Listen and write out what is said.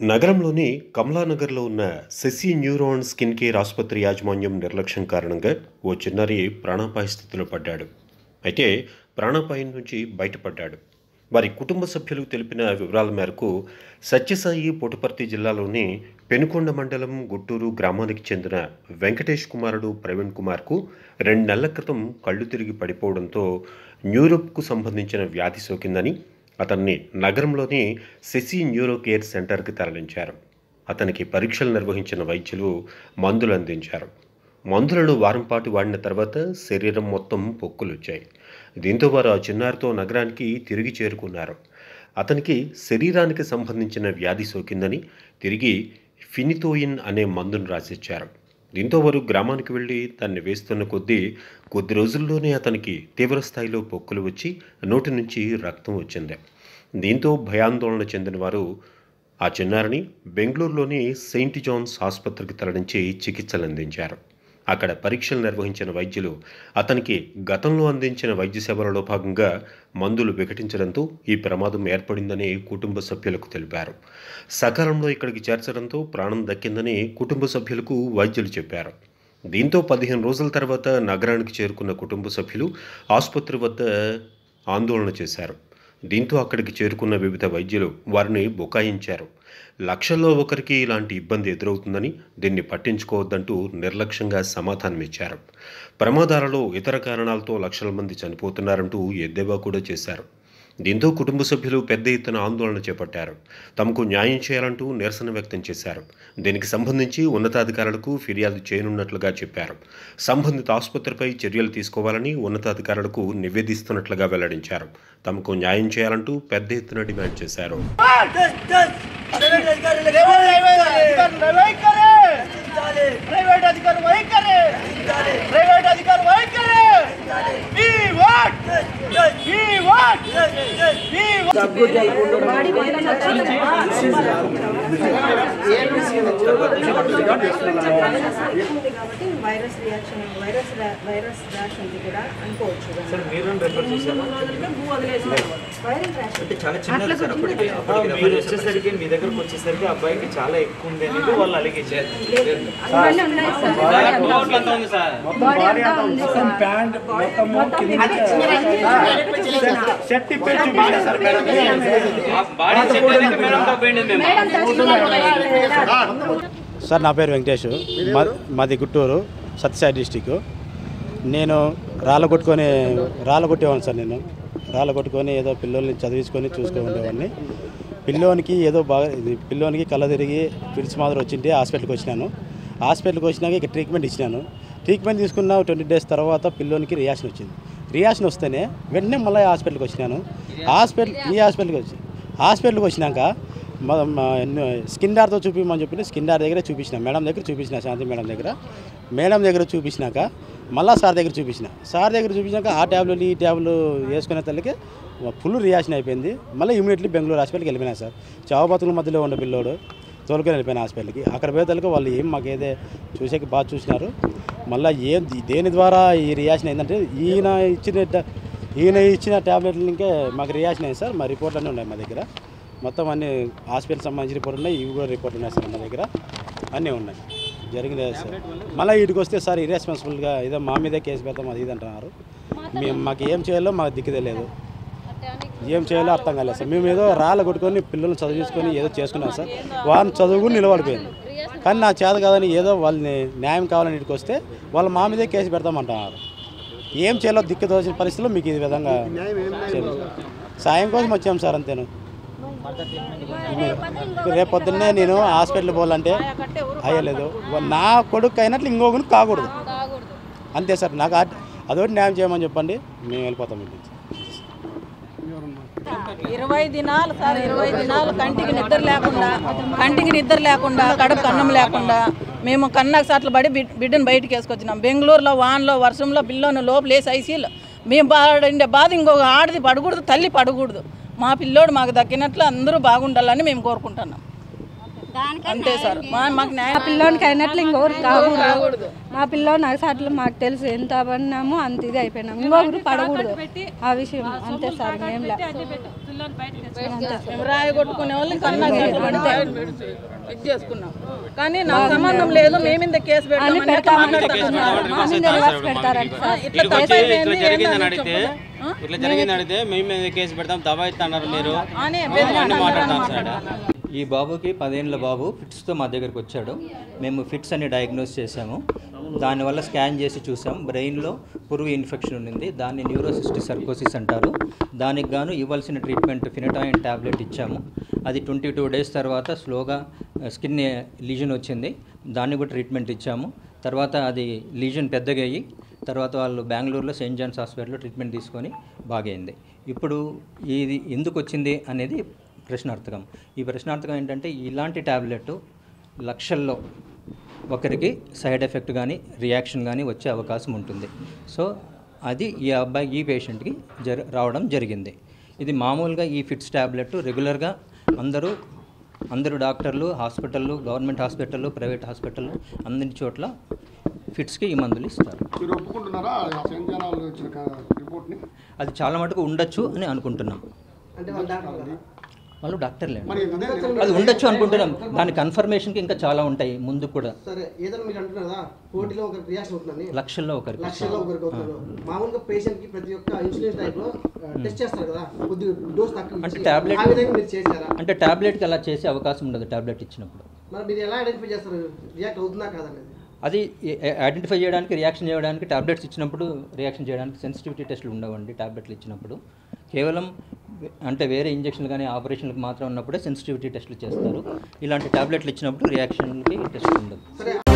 నగరంలోని కమలానగర్లో ఉన్న Shashi neuron skin care ఆసుపత్రి యాజమాన్యం నిర్లక్ష్యం కారణంగా ఓ చిన్నారి ప్రాణాపాయ స్థితిలో పడ్డాడు. అయితే ప్రాణాపాయం నుంచి బయటపడ్డాడు. వారి కుటుంబ సభ్యులు తెలిపిన వివరాల మేరకు సత్యసాయి పుట్టపర్తి జిల్లాలోని పెనుకొండ మండలం గుట్టూరు గ్రామానికి చెందిన వెంకటేష్ కుమారుడు ప్రవీణ్ కుమార్కు 2 నెలల క్రితం కళ్ళు తిరిగి పడిపోవడంతో న్యూరోప్కు సంబంధించిన వ్యాధి సోకిందని అతన్ని నగరంలోని శశి న్యూరో కేర్ సెంటర్కి తరలించారు. అతనికి పరీక్షలు నిర్వహించిన వైద్యులు మందులు అందించారు. మందులను వారం పాటు వాడిన తర్వాత శరీరం మొత్తం పొక్కులు వచ్చాయి. దీంతో వారు ఆ చిన్నారితో నగరానికి తిరిగి చేరుకున్నారు. అతనికి శరీరానికి సంబంధించిన వ్యాధి సోకిందని తిరిగి ఫినితోయిన్ అనే మందును రాసిచ్చారు. దీంతో వారు గ్రామానికి వెళ్ళి దాన్ని వేస్తున్న కొద్ది రోజుల్లోనే అతనికి తీవ్రస్థాయిలో పొక్కులు వచ్చి నోటి నుంచి రక్తం వచ్చింది. దీంతో భయాందోళన చెందిన వారు ఆ చిన్నారిని బెంగళూరులోని సెయింట్ జాన్స్ ఆసుపత్రికి తరలించి చికిత్సలు అందించారు. అక్కడ పరీక్షలు నిర్వహించిన వైద్యులు అతనికి గతంలో అందించిన వైద్య సేవలలో భాగంగా మందులు వికటించడంతో ఈ ప్రమాదం ఏర్పడిందని కుటుంబ సభ్యులకు తెలిపారు. సకాలంలో ఇక్కడికి చేర్చడంతో ప్రాణం దక్కిందని కుటుంబ సభ్యులకు వైద్యులు చెప్పారు. దీంతో 15 రోజుల తర్వాత నగరానికి చేరుకున్న కుటుంబ సభ్యులు ఆసుపత్రి వద్ద ఆందోళన చేశారు. దీంతో అక్కడికి చేరుకున్న వివిధ వైద్యులు వారిని బుకాయించారు. లక్షల్లో ఒకరికి ఇలాంటి ఇబ్బంది ఎదురవుతుందని, దీన్ని పట్టించుకోవద్దంటూ నిర్లక్ష్యంగా సమాధానమిచ్చారు. ప్రమాదాలలో ఇతర కారణాలతో లక్షల మంది చనిపోతున్నారంటూ ఎద్దేవా కూడా చేశారు. దీంతో కుటుంబ సభ్యులు పెద్ద ఎత్తున ఆందోళన చేపట్టారు. తమకు న్యాయం చేయాలంటూ నిరసన వ్యక్తం చేశారు. దీనికి సంబంధించి ఉన్నతాధికారులకు ఫిర్యాదు చేయనున్నట్లుగా చెప్పారు. సంబంధిత ఆసుపత్రిపై చర్యలు తీసుకోవాలని ఉన్నతాధికారులకు నివేదిస్తున్నట్లుగా వెల్లడించారు. తమకు న్యాయం చేయాలంటూ పెద్ద ఎత్తున డిమాండ్ చేశారు. వైరస్ ర్యాష్ ఉంది కూడా అనుకోవచ్చు. మీరు వచ్చేసరికి మీ దగ్గరకు వచ్చేసరికి అబ్బాయికి చాలా ఎక్కువ ఉంది అనేది వాళ్ళు అలిగేసారు. సార్ నా పేరు వెంకటేష్, మాది గుట్టూరు సత్యసాయి డిస్టిక్. నేను రాళ్ళ కొట్టేవాడిని సార్. నేను రాళ్ళ కొట్టుకొని ఏదో పిల్లోని చదివించుకొని చూసుకొని ఉండేవాడిని. పిల్లోనికి కళ్ళ తిరిగి పిలిచి మాదిరి వచ్చింటే హాస్పిటల్కి వచ్చినాను. హాస్పిటల్కి వచ్చినాక ఇక ట్రీట్మెంట్ ఇచ్చినాను. ట్రీట్మెంట్ తీసుకున్న 20 డేస్ తర్వాత పిల్లోనికి రియాక్షన్ వచ్చింది. రియాక్షన్ వస్తేనే వెంటనే మళ్ళీ హాస్పిటల్కి వచ్చినాను. హాస్పిటల్కి వచ్చినాక స్కిన్ డాక్టర్తో చూపించమని చెప్పి స్కిన్ డాక్టర్ దగ్గర చూపించిన, మేడం దగ్గర చూపించిన, శాంతి మేడం దగ్గర చూపించినాక మళ్ళీ సార్ దగ్గర చూపించినాక ఆ ట్యాబ్లెట్లు ఈ ట్యాబ్లు వేసుకునే తల్లికి ఫుల్ రియాక్షన్ అయిపోయింది. మళ్ళీ ఇమీడియట్లీ బెంగళూరు హాస్పిటల్కి వెళ్ళిపోయినా సార్. చావు బతుకుల మధ్యలో ఉండే పిల్లోడు తోలుకొని వెళ్ళిపోయిన హాస్పిటల్కి. అక్కడ పోయే తల్లికి వాళ్ళు ఏం మాకేదే చూసేకి బాగా చూసినారు. మళ్ళీ దేని ద్వారా ఈ రియాక్షన్ అయిందంటే ఈయన ఇచ్చిన ట్యాబ్లెట్లు ఇంకే మాకు రియాక్షన్ అయింది సార్. మా రిపోర్ట్లు అన్నీ ఉన్నాయి మా దగ్గర. మొత్తం అన్ని హాస్పిటల్ సంబంధించిన రిపోర్ట్లు ఉన్నాయి, ఇవి కూడా రిపోర్ట్లు ఉన్నాయి సార్ మా దగ్గర. అన్నీ ఉన్నాయి, జరిగినాయి సార్. మళ్ళీ వీటికి వస్తే సార్ ఇర్రెస్పాన్సిబుల్గా ఏదో మా మీదే కేసు పెడతాం అది ఇది అంటున్నారు. మాకు ఏం చేయాలో మాకు దిక్కుదే లేదు, ఏం చేయాలో అర్థం కాలేదు సార్. మేము ఏదో రాళ్ళ కొట్టుకొని పిల్లల్ని చదివించుకొని ఏదో చేసుకున్నాం సార్. వాళ్ళని చదువుకుని నిలబడిపోయింది. కానీ నా చేత కాదని ఏదో వాళ్ళని న్యాయం కావాలని ఇంటికి వస్తే వాళ్ళు మా మీదే కేసు పెడతామంటున్నారు. ఏం చేయాలో దిక్కు తోచిన పరిస్థితుల్లో మీకు ఈ విధంగా సాయం కోసం వచ్చాం సార్. అంతేను. రేపు పొద్దున్నే నేను హాస్పిటల్ పోవాలంటే అయ్యలేదు. నా కొడుకు అయినట్లు ఇంకొకరు కాకూడదు, అంతే సార్. నాకు అదొకటి న్యాయం చేయమని చెప్పండి, మేము వెళ్ళిపోతాం. 20 దినాలు సార్, 20 దినాలు కంటికి నిద్ర లేకుండా కడుపు అన్నం లేకుండా మేము కన్నాకు సాట్లు పడి బిడ్డను బయటకు వేసుకొచ్చినాం. బెంగళూరులో వాన్లో వర్షంలో పిల్లోని లోపలేసి ఐసీలో మేము పడే బాధ ఇంకొక ఆడది పడకూడదు, తల్లి పడకూడదు. మా పిల్లోడు మాకు దక్కినట్లు అందరూ బాగుండాలని మేము కోరుకుంటున్నాం. అంతే సార్ మాకు న్యాయం మా పిల్లోనికి అయినట్లు ఇంకొకరు కాకూడదు. మా పిల్లోని అసలు మాకు తెలుసు ఎంత పడినామో అంత ఇది అయిపోయినాం, ఇంకొకరు పడకూడదు ఆ విషయం. అంతే సార్, ఏం లేదు. రాయి కొట్టుకునే వాళ్ళు కన్నా ఇది చేసుకున్నాం, కానీ నాకు సంబంధం లేదు, మేము ఇంత కేసు పెడతారంట సార్. ఇట్లా జరిగింది అడిగితే మేము కేసు పెడతాం దబాయిస్తున్నారు మీరు మాట్లాడతారు సార్. ఈ బాబుకి 10 ఏళ్ళ బాబు ఫిట్స్తో మా దగ్గరికి వచ్చాడు. మేము ఫిట్స్ అని డయాగ్నోస్ చేసాము. దానివల్ల స్కాన్ చేసి చూసాం, బ్రెయిన్లో పురుగు ఇన్ఫెక్షన్ ఉంది, దాన్ని న్యూరోసిస్టిక్ సర్కోసిస్ అంటారు. దానికి గాను ఇవ్వాల్సిన ట్రీట్మెంట్ ఫినటాయిన్ ట్యాబ్లెట్ ఇచ్చాము. అది 22 డేస్ తర్వాత స్లోగా స్కిన్ లీజన్ వచ్చింది, దాన్ని కూడా ట్రీట్మెంట్ ఇచ్చాము. తర్వాత అది లీజన్ పెద్దగా అయ్యి తర్వాత వాళ్ళు బెంగళూరులో సెయింట్ జాన్స్ హాస్పిటల్లో ట్రీట్మెంట్ తీసుకొని బాగైంది. ఇప్పుడు ఇది ఎందుకు వచ్చింది అనేది ప్రశ్నార్థకం. ఈ ప్రశ్నార్థకం ఏంటంటే ఇలాంటి ట్యాబ్లెట్ లక్షల్లో ఒకరికి సైడ్ ఎఫెక్ట్ కానీ రియాక్షన్ కానీ వచ్చే అవకాశం ఉంటుంది. సో అది ఈ పేషెంట్కి రావడం జరిగింది. ఇది మామూలుగా ఈ ఫిట్స్ ట్యాబ్లెట్ రెగ్యులర్గా అందరూ డాక్టర్లు, హాస్పిటళ్ళు, గవర్నమెంట్ హాస్పిటళ్ళు, ప్రైవేట్ హాస్పిటళ్ళు అన్ని చోట్ల ఫిట్స్కి ఈ మందులు ఇస్తారు. అది చాలా మటుకు ఉండొచ్చు అని అనుకుంటున్నాం. వాళ్ళు డాక్టర్లే, అది ఉండొచ్చు అనుకుంటున్నాం. దాని కన్ఫర్మేషన్కి ఇంకా చాలా ఉంటాయి ముందు కూడా. లక్షల్లో ఒకరికి అంటే టాబ్లెట్కి అలా చేసే అవకాశం ఉండదు. టాబ్లెట్ ఇచ్చినప్పుడు అది ఐడెంటిఫై చేయడానికి, రియాక్షన్ చేయడానికి టాబ్లెట్స్ ఇచ్చినప్పుడు రియాక్షన్ చేయడానికి సెన్సిటివిటీ టెస్టులు ఉండవండి. టాబ్లెట్లు ఇచ్చినప్పుడు కేవలం అంటే వేరే ఇంజక్షన్లు కానీ ఆపరేషన్లకు మాత్రం ఉన్నప్పుడే సెన్సిటివిటీ టెస్టులు చేస్తారు. ఇలాంటి టాబ్లెట్లు ఇచ్చినప్పుడు రియాక్షన్కి టెస్ట్ ఉండదు.